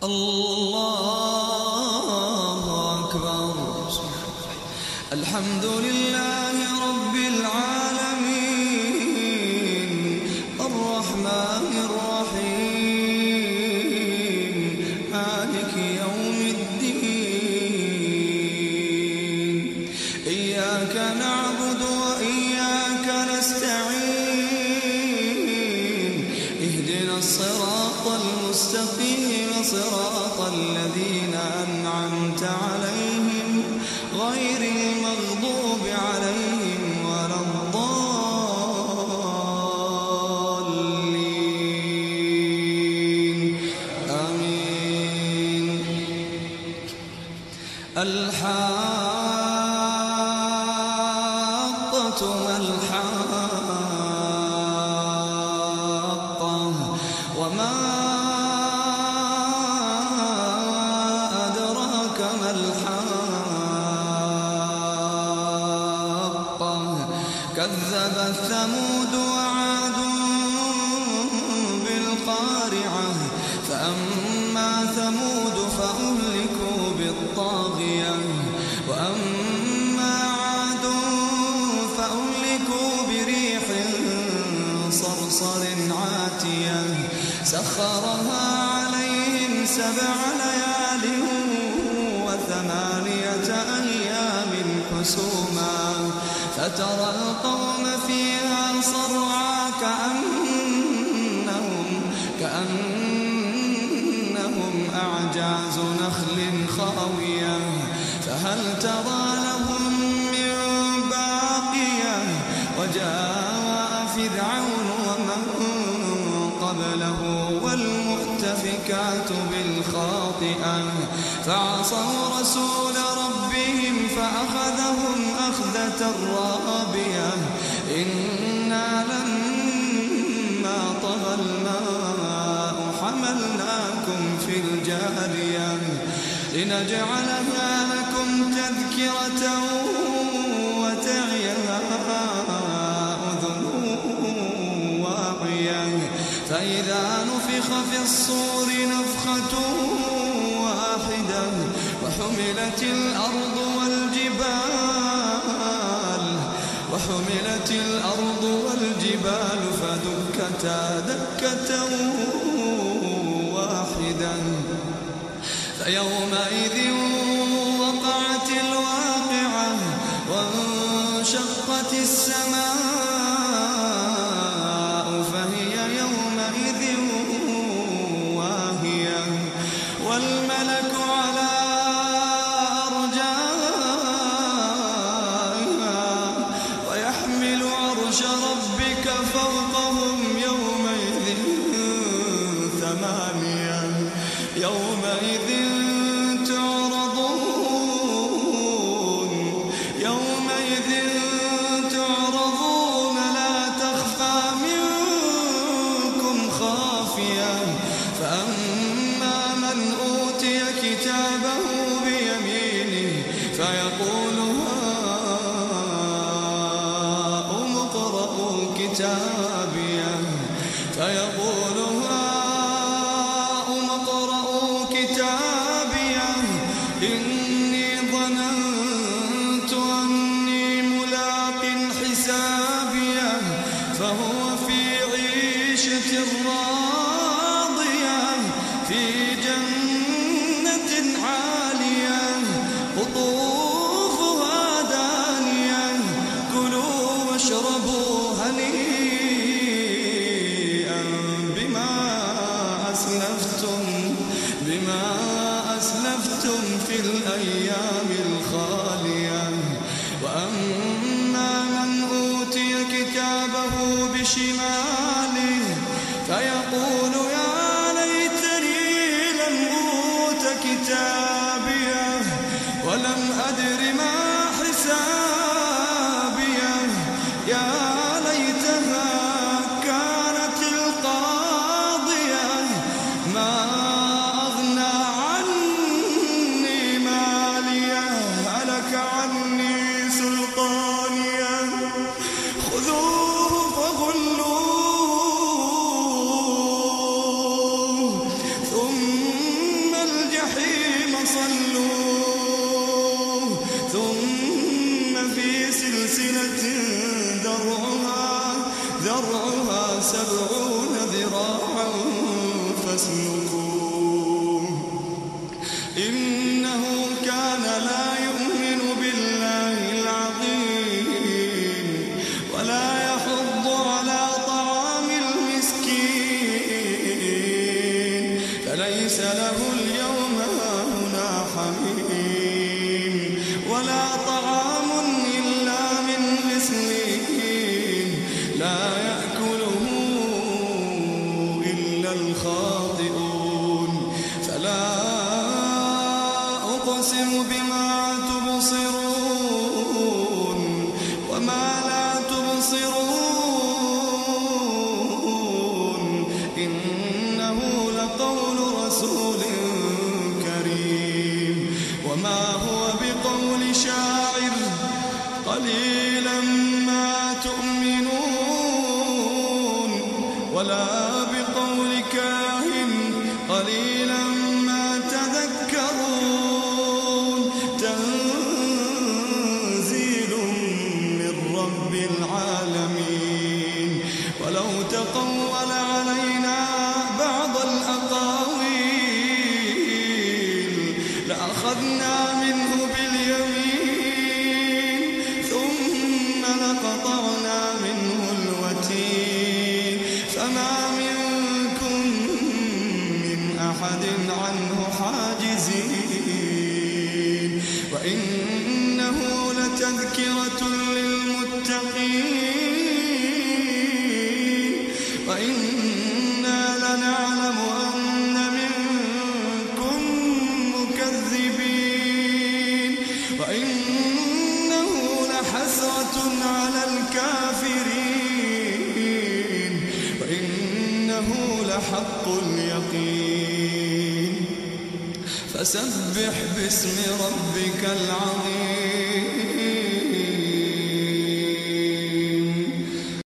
الله أكبر. الحمد لله رب العالمين الرحمن الرحيم مالك يوم الدين. إياك نعبد وإياك نستعين. اهدنا الصراط المستقيم صراط الذين أنعمت عليهم غير المغضوب عليهم ولا الضالين آمين. الحاقة ما الحاقة وما أدراك ما الحاقة. كذبت ثمود وعاد بالقارعة. فأما ثمود فأهلكوا بالطاغية وأما عاد فأهلكوا بريح صرصر عاتية سخرها عليهم 7 ليال و8 أيام حسوما فترى القوم فيها صرعى كأنهم أعجاز نخل خاوية فهل ترى لهم من باقية. وجاء فرعون ومن قبله والمؤتفكات بالخاطئة فعصوا رسول ربهم فأخذهم أخذة رابية. إنا لما طغى الماء حملناكم في الجارية لنجعلها لكم تذكرة وتعيها أذن واعية. فإذا نفخ في الصور نفخة واحدة وحملت الأرض والجبال فدكتا دكة واحدة. فيومئذ وقعت الواقعة وانشقت السماء فهي يومئذ واهية والملك على أرجائها ويحمل عرش ربك فوقهم يومئذ 8 يومئذ تعرضون لا تخفى منكم خافية. فأما من أوتي كتابه بيمينه فيقول هاؤم اقرءوا كتابيه إني ظننت أني ملاق حسابيه فهو في عيشة راضية في جنة عالية قطوفها دانية. كلوا واشربوا هنيئا بما أسلفتم في الأيام الخالية. وأما من أوتي كتابه بشماله فيقول يا ليتني لم أوت كتابيه ولم أدر ما حسابيه. يا ليتها كانت القاضية ما أغنى عني ماليه هلك عني سلطانيه. خذوه فغلوه ثم صلوه ثم في سلسلة ذرعها 70 ذراعا فاسلكوه إنه كان لا يؤمن بالله العظيم ولا يحض على طعام المسكين فليس له اليوم هاهنا حميم ولا طعام إلا من غسلين لا يأكله إلا الخاطئون فلا أقسم بما تبصرون وما لا تبصرون إنه لقول رسول كريم وما هو بقول شاعر قليلا ما تؤمنون ولا بقول كاهن قليلا ما تذكرون تنزيل من رب العالمين ولو تقول علينا بعض الأقاويل لأخذنا منه باليمين ثم لقطعنا منه الوتين فما منكم من أحد عنه حاجزين وإنه لتذكرة للمتقين وإنا لنعلم أن منكم مكذبين وإنه لحسرة على الكافرين وإنه لحق اليقين فسبح باسم ربك العظيم